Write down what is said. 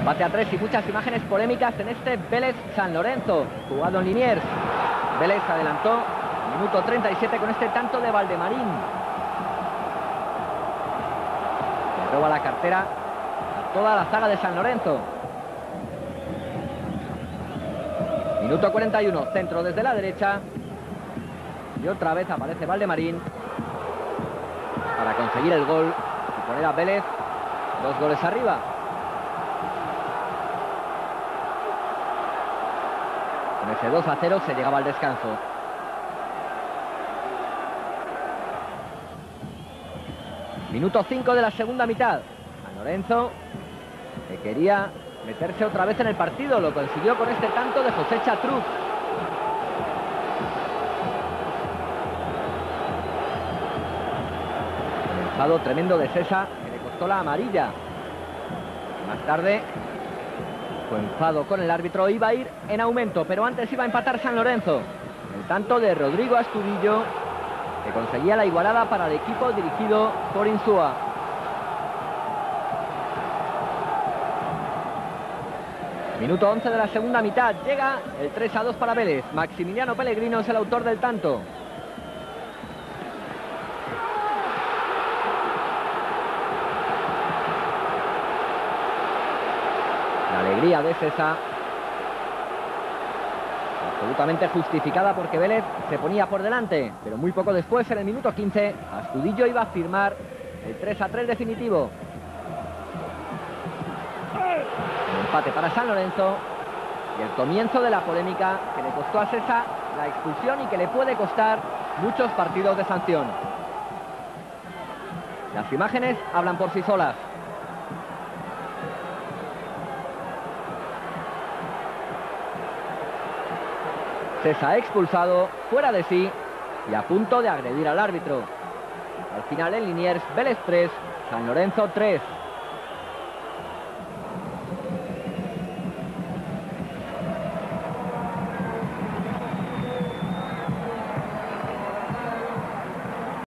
Empate a 3 y muchas imágenes polémicas en este Vélez-San Lorenzo, jugado en Liniers. Vélez adelantó, minuto 37, con este tanto de Valdemarín. Le roba la cartera a toda la zaga de San Lorenzo. Minuto 41, centro desde la derecha. Y otra vez aparece Valdemarín para conseguir el gol y poner a Vélez 2 goles arriba. Con ese 2-0 se llegaba al descanso. Minuto 5 de la segunda mitad. San Lorenzo, que quería meterse otra vez en el partido, lo consiguió con este tanto de José Chatruz. Un enfado tremendo de Sesa, que le costó la amarilla. Más tarde, su enfado con el árbitro iba a ir en aumento, pero antes iba a empatar San Lorenzo. El tanto de Rodrigo Astudillo, que conseguía la igualada para el equipo dirigido por Insúa. Minuto 11 de la segunda mitad, llega el 3-2 para Vélez. Maximiliano Pellegrino es el autor del tanto. La alegría de Sesa, absolutamente justificada, porque Vélez se ponía por delante, pero muy poco después, en el minuto 15, Astudillo iba a firmar el 3-3 definitivo. El empate para San Lorenzo y el comienzo de la polémica que le costó a Sesa la expulsión y que le puede costar muchos partidos de sanción. Las imágenes hablan por sí solas. Sesa expulsado, fuera de sí y a punto de agredir al árbitro. Al final en Liniers, Vélez 3, San Lorenzo 3.